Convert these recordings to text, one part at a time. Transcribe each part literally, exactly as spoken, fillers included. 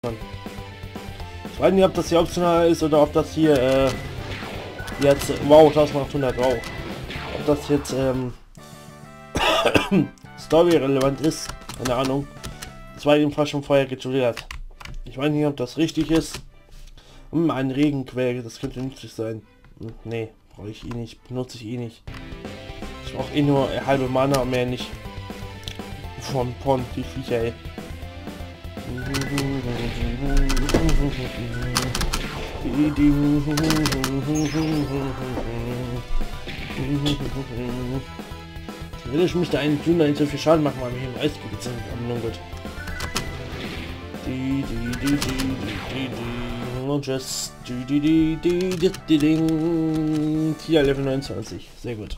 Ich weiß nicht, ob das hier optional ist oder ob das hier äh, jetzt, wow, eintausendachthundert, wow, ob das jetzt ähm, Story relevant ist, keine Ahnung. Das war jedenfalls schon vorher geturiert. Ich weiß nicht, ob das richtig ist. Hm, ein Regenquell, das könnte nützlich sein. Hm, nee, brauche ich eh nicht, benutze ich eh nicht. Ich brauche eh nur halbe Mana und mehr nicht. Von Pond, die Viecher, ey. Will ich mich da einen tun, da nicht so viel Schaden machen, weil wir hier im Eisgebiet sind. Aber nun gut. Die, die, die, die, die, die, und just die, die, die, die, die, die, die, Tier Level neunundzwanzig. Sehr gut.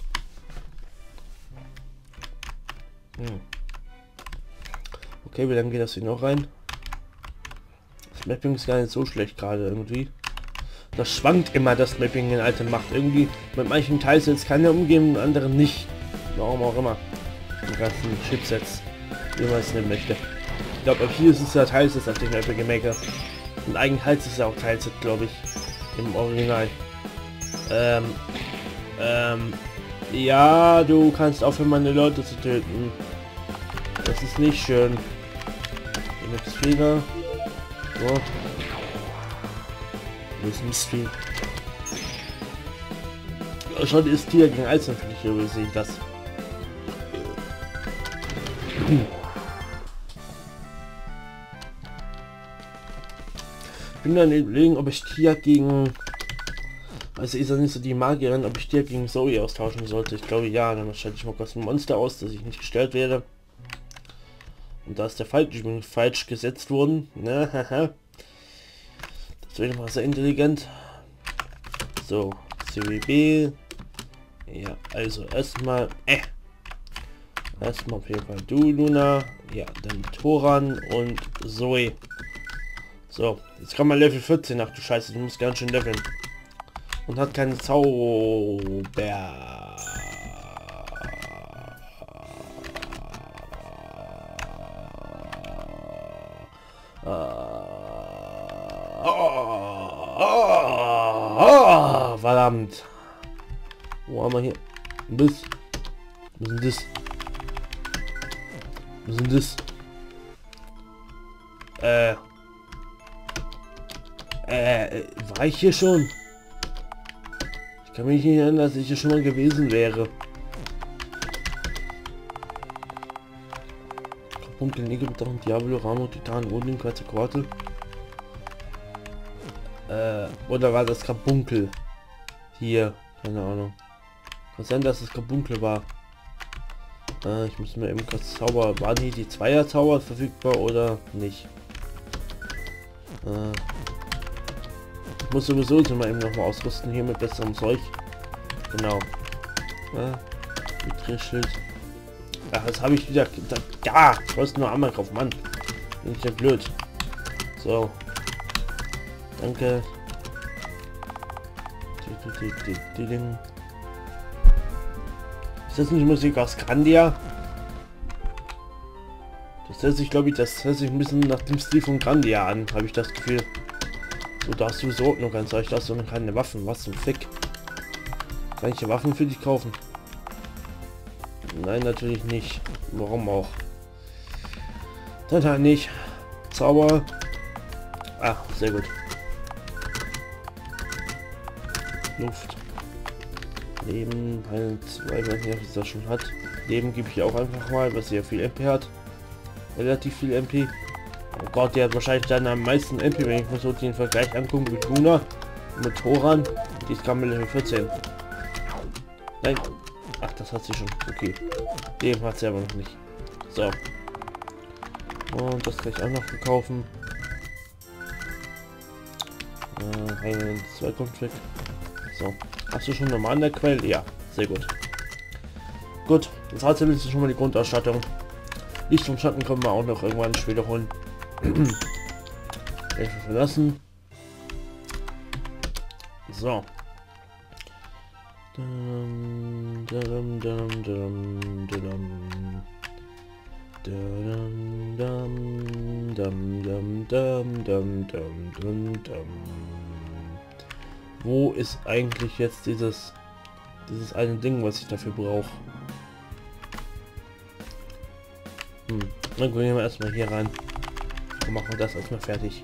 Hm. Okay, wie lange geht das hier noch rein? Das Mapping ist gar nicht so schlecht gerade irgendwie. Das schwankt immer, das Mapping in alte Macht. Irgendwie mit manchen Teils jetzt kann er umgehen, mit anderen nicht. Warum auch immer. Die ganzen Chipsets, wie man es nennen möchte. Ich glaube, ab hier ist es ja Teilset auf dem Mapping Maker. Und eigentlich heißt es ja auch Teilset, glaube ich. Im Original. Ähm. Ähm. Ja, du kannst aufhören, meine Leute zu töten. Das ist nicht schön. Hier gibt es Fehler. So. Das ist ein Mystery. Schon ist Tier gegen Eis natürlich, hier sehe ich das. Ich bin dann überlegen, ob ich Tier gegen... Also ist ja nicht so die Magierin, ob ich Tier gegen Zoe austauschen sollte. Ich glaube ja, dann schalte ich mal kurz ein Monster aus, dass ich nicht gestellt werde. Und da ist der falsch, falsch gesetzt worden. Ne, haha. Das wäre mal sehr intelligent. So, C W B. Ja, also erstmal, äh, erstmal auf jeden Fall du, Luna. Ja, dann Thoran und Zoe. So, jetzt kann man Level vierzehn. Ach du Scheiße, du musst ganz schön leveln. Und hat keine Zauber. Oh, oh, oh, verdammt. Wo haben wir hier? Das. Was ist das? Was ist das? Äh. Äh, war ich hier schon? Ich kann mich nicht erinnern, dass ich hier schon mal gewesen wäre. Punkt Negebeton, Diablo, Ramo, Titan, Odin, Quetzalcoatl. Äh, oder war das Karbunkel? Hier, keine Ahnung. Kann sein, dass es Karbunkel war. Äh, ich muss mir eben kurz Zauber. Waren hier die Zweier Zauber verfügbar oder nicht? Äh, ich muss sowieso so mal eben noch mal ausrüsten hier mit besserem Zeug. Genau. Ja, Schild. Ach, das habe ich wieder gesagt. Ja, ich wollte nur einmal kaufen, Mann. Bin ich ja blöd. So. Danke. Ist das nicht Musik aus Grandia? Das hört sich, glaube ich, das hört sich ein bisschen nach dem Stil von Grandia an, habe ich das Gefühl. So, da hast du so noch ganz recht, da hast du noch keine Waffen. Was zum Fick? Kann ich Waffen für dich kaufen? Nein, natürlich nicht. Warum auch? Dann halt nicht. Zauber. Ah, sehr gut. Luft. Leben, ein, zwei, weiß nicht, ob es das schon hat. Leben gebe ich auch einfach mal, was sehr viel M P hat. Relativ viel M P. Oh Gott, der hat wahrscheinlich dann am meisten M P, wenn ich mir so den Vergleich angucken mit Luna, mit Thoran. Die ist gerade Level vierzehn. Nein. Ach, das hat sie schon. Okay. Dem hat sie aber noch nicht. So. Und das kann ich auch noch verkaufen. Äh, ein, zwei kommt weg. So. Hast du schon normal in der Quelle? Ja. Sehr gut. Gut. Das hat zumindest schon mal die Grundausstattung. Licht und Schatten können wir auch noch irgendwann später holen. Hilfe verlassen. So. Dum, dum, dum, dum, dum, dum, dum, dum, dum. Wo ist eigentlich jetzt dieses dieses eine Ding, was ich dafür brauche? Hm. Dann gehen wir erstmal hier rein und machen wir das erstmal fertig.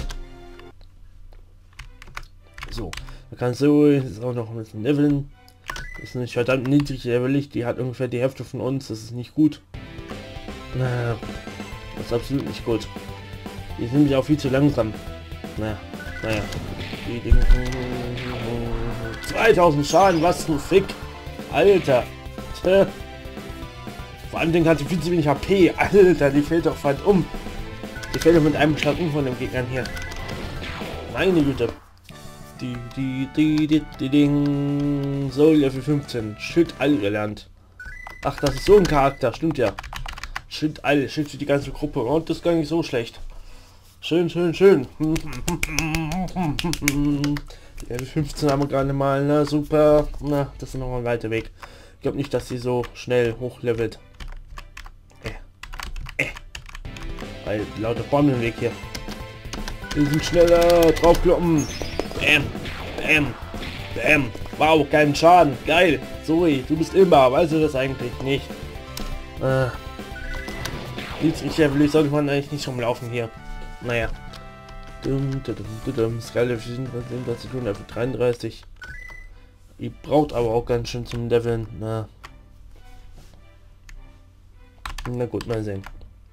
So, da kannst du jetzt auch noch ein bisschen leveln. Ist nicht verdammt niedrig levelig, die hat ungefähr die Hälfte von uns, das ist nicht gut. Naja, das ist absolut nicht gut. Die sind ja auch viel zu langsam. Naja, naja. Die Dinge. zweitausend Schaden, was ein Fick. Alter. Tja. Vor allem den hat sie viel zu wenig H P. Alter, die fällt doch fast um. Die fällt doch mit einem Schlag um von den Gegnern hier. Meine Güte. Die, die, die, die, die, Ding. So, Level fünfzehn. Schild all gelernt. Ach, das ist so ein Charakter. Stimmt ja. Schild all. Schild für die ganze Gruppe. Und das ist gar nicht so schlecht. Schön, schön, schön. Level fünfzehn haben wir gerade mal. Na, super. Na, das ist noch ein weiter Weg. Ich glaube nicht, dass sie so schnell hochlevelt. Äh. Äh. Weil lauter Bomben im Weg hier. Wir sind schneller. Draufkloppen. Bam. Bam. Bam. Wow, keinen Schaden. Geil. Zoe, du bist immer. Weißt du das eigentlich nicht? Äh. Niedrig Level sollte man eigentlich nicht rumlaufen hier. Naja. Dum, dum, dum, dum. Skylevel siebenunddreißig zu tun, Level dreiunddreißig. Ihr braucht aber auch ganz schön zum Leveln. Na. Na gut, mal sehen.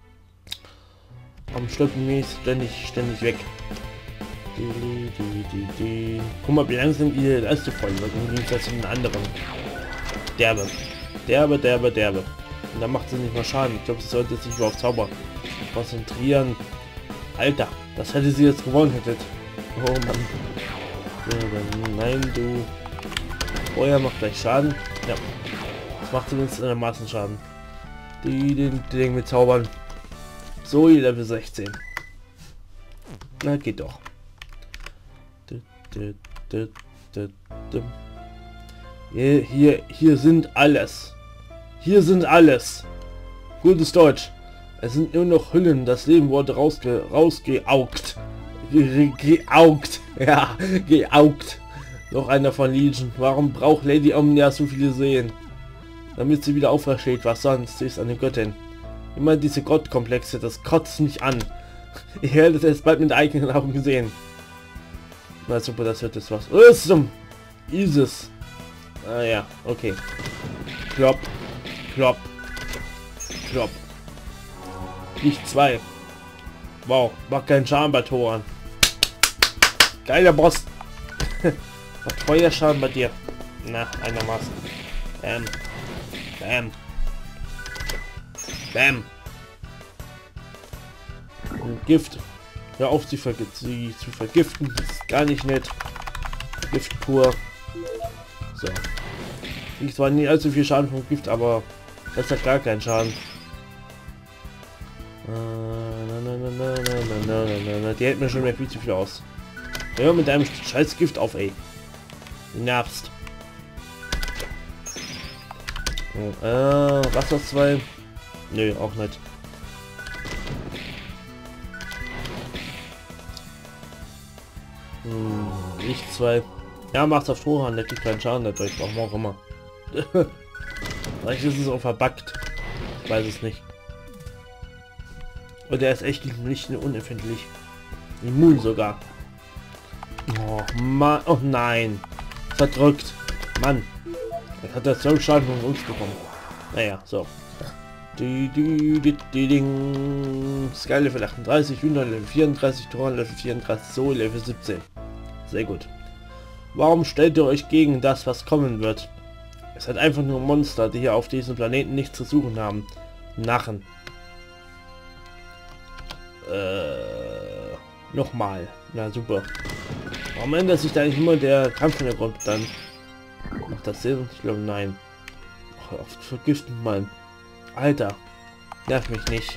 Am Schlucken mich ständig, ständig weg. Die, die, die, die. Guck mal, wie langsam die erste Folge wird im Gegensatz zu den anderen. Derbe. Derbe, derbe, derbe. Und dann macht sie nicht mal Schaden. Ich glaube, sie sollte sich nur auf Zauber konzentrieren. Alter, das hätte sie jetzt gewonnen hättet. Oh Mann. Ja, nein, du. Feuer macht gleich Schaden. Ja. Das macht zumindest einigermaßen Schaden. Die den Ding mit Zaubern. So, Level sechzehn. Na, geht doch. Hier, hier, hier sind alles. Hier sind alles. Gutes Deutsch. Es sind nur noch Hüllen. Das Leben wurde rausge rausgeaugt. Ge geaugt. Ja, geaugt. Noch einer von Legion. Warum braucht Lady Omnia so viele Seelen? Damit sie wieder aufersteht. Was sonst? Sie ist eine Göttin. Immer diese Gottkomplexe. Das kotzt mich an. Ich werde es jetzt bald mit eigenen Augen gesehen. Na super, das wird jetzt was. Awesome. Isis. Ah ja, okay. Klopp. Klopp. Klopp. Nicht zwei. Wow, macht keinen Schaden bei Toren. Geiler Boss. Macht Feuerschaden bei dir. Na, einigermaßen. Bam. Bam. Bam. Und Gift. Hör auf, sie, vergi sie zu vergiften. Das ist gar nicht nett. Gift pur. So. Ich zwar nicht allzu viel Schaden vom Gift, aber das hat gar keinen Schaden. Die hält mir schon mehr viel zu viel aus. Hör mit deinem scheiß Gift auf, ey. Du nervst. Oh, äh, Wasser zwei. Nö, auch nicht. Hm, nicht zwei. Ja, macht's auf Strohhahn, der kriegt keinen Schaden dadurch, warum auch immer. Vielleicht ist es auch verbuggt. Ich weiß es nicht. Und der ist echt gegen Licht unempfindlich. Immun sogar. Oh Mann, oh nein. Verdrückt. Mann. Jetzt hat er so Schaden von uns bekommen. Naja, so. Die, die, die, die Ding. Sky Level achtunddreißig, Hühner Level vierunddreißig, Toren Level vierunddreißig, so Level siebzehn. Sehr gut. Warum stellt ihr euch gegen das, was kommen wird? Es hat einfach nur Monster, die hier auf diesem Planeten nichts zu suchen haben. Narren. Äh, nochmal. Na super. Warum ändert sich da nicht immer der Kampfhintergrund dann? Macht das Sinn? Ich glaube nein. Ach, oft vergiften, Mann. Alter. Nerv mich nicht.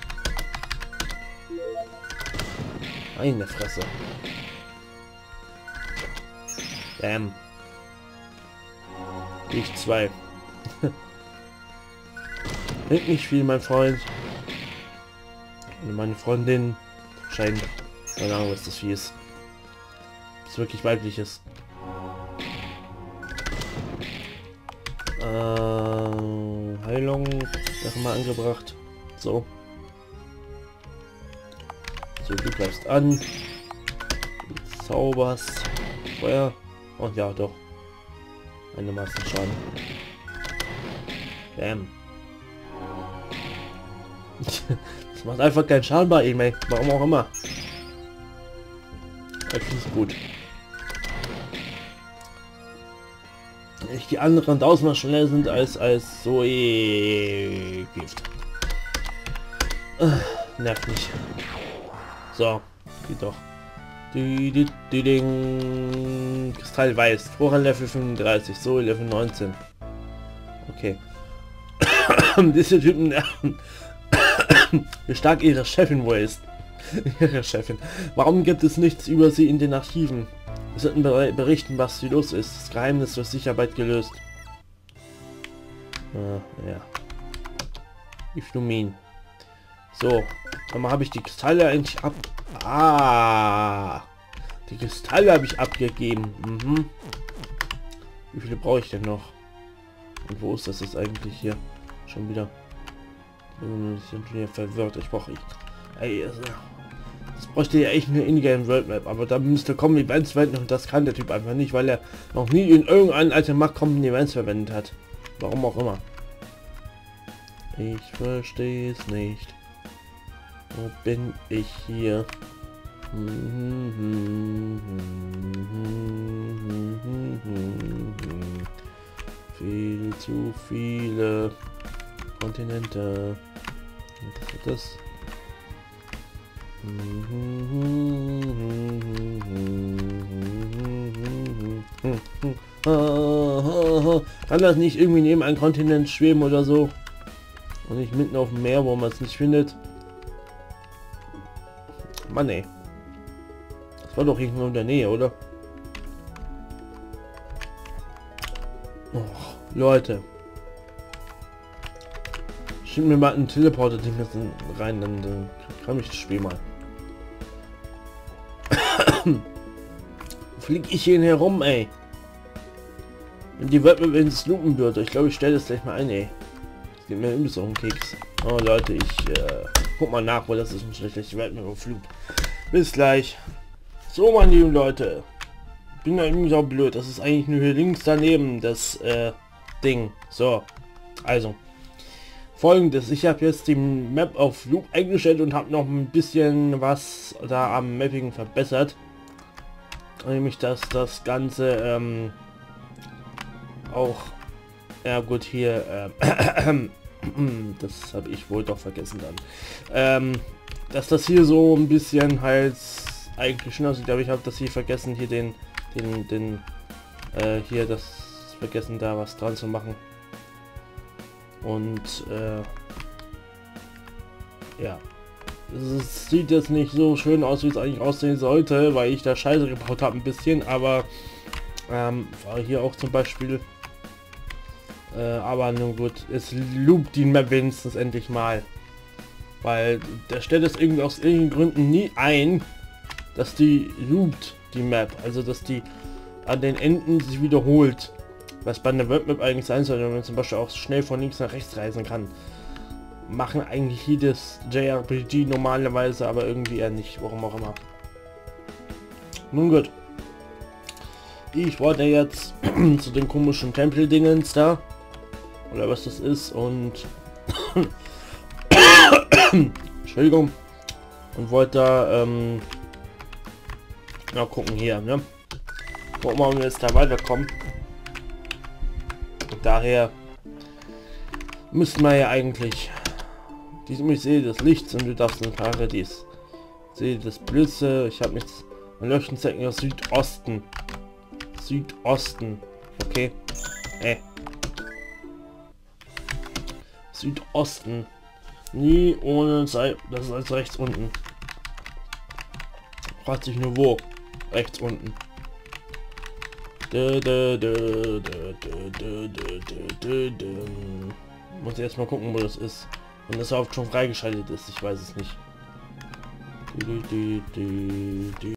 Meine Fresse. Bam. Ich zwei. Bringt nicht viel, mein Freund. Und meine Freundin scheint, keine Ahnung, was das Vieh ist. Das wirklich weiblich ist. Äh, Heilung, das mal angebracht. So. So, du greifst an. Du zauberst. Feuer. Und ja, doch. Einigermaßen Schaden. Bam. Das macht einfach keinen Schaden bei ihm, ey. Warum auch immer. Ich finde es gut. Nicht die anderen tausendmal schneller sind als als so eh Gift. Äh, nervt mich. So, geht doch. Die, die, die, Ding. Kristall weiß. Vorher Level fünfunddreißig, so Level neunzehn. Okay. Diese Typen nerven. Wie stark ihre Chefin wohl ist. Ihre Chefin. Warum gibt es nichts über sie in den Archiven? Wir sollten berichten, was hier los ist. Das Geheimnis wird sicher bald gelöst. Äh, ja. Iflumin. So. Aber habe ich die Kristalle eigentlich ab... Ah. Die Kristalle habe ich abgegeben. Mhm. Wie viele brauche ich denn noch? Und wo ist das jetzt eigentlich hier? Schon wieder. Ich bin schon hier verwirrt. Ich brauche... Ey, also, das bräuchte ja echt eine Ingame World Map, aber da müsste kommen Events verwenden und das kann der Typ einfach nicht, weil er noch nie in irgendeinem alten Markt kommenden Events verwendet hat. Warum auch immer. Ich verstehe es nicht. Wo bin ich hier? Viel zu viele Kontinente. Was ist das? Kann das nicht irgendwie neben einem Kontinent schweben oder so? Und nicht mitten auf dem Meer, wo man es nicht findet? Mann ey. Das war doch irgendwo in der Nähe, oder? Oh, Leute. Schick mir mal einen Teleporter-Ding rein, dann, dann kann ich das Spiel mal. Flieg ich hier herum, ey. Wenn die Welt wenn es loopen würde, ich glaube, ich stelle das gleich mal ein, ey. Das geht mir irgendwie so um Keks. Oh Leute, ich äh, guck mal nach, wo das ist ein schlechter Welt mit dem Flug. Bis gleich. So, meine lieben Leute. Bin da irgendwie so blöd. Das ist eigentlich nur hier links daneben das äh, Ding. So, also. Folgendes, ich habe jetzt die Map auf Loop eingestellt und habe noch ein bisschen was da am Mapping verbessert. Nämlich, dass das Ganze ähm, auch, ja gut, hier, äh, das habe ich wohl doch vergessen dann, ähm, dass das hier so ein bisschen halt eigentlich schon aussieht, aber ich habe das hier vergessen, hier den, den, den, äh, hier das vergessen, da was dran zu machen. Und äh, ja, es sieht jetzt nicht so schön aus, wie es eigentlich aussehen sollte, weil ich da Scheiße gebaut habe ein bisschen, aber ähm, war hier auch zum Beispiel, äh, aber nun gut, es loopt die Map wenigstens endlich mal, weil der stellt es irgendwie aus irgendwelchen Gründen nie ein, dass die loopt die Map, also dass die an den Enden sich wiederholt. Was bei einer World Map eigentlich sein soll, wenn man zum Beispiel auch schnell von links nach rechts reisen kann. Machen eigentlich jedes J R P G normalerweise, aber irgendwie eher nicht, warum auch immer. Nun gut. Ich wollte jetzt zu den komischen Tempeldingens da. Oder was das ist und... Entschuldigung. Und wollte da, ähm... na gucken hier, ne? Gucken wir mal, ob wir jetzt da weiterkommen. Daher müssen wir ja eigentlich diesem ich sehe des Lichts und du darfst ein Paradies. Sehe das Blitze, ich habe nichts. Mein Leuchten zeigt mir aus Südosten. Südosten. Okay. Äh. Südosten. Nie ohne Zeit. Das ist als rechts unten. Fragt sich nur wo. Rechts unten. Dö, dö, dö, dö, dö, dö, dö, dö, dö. Muss ich erstmal gucken, wo das ist. Und das oft schon freigeschaltet ist, ich weiß es nicht. Die, die, die, die.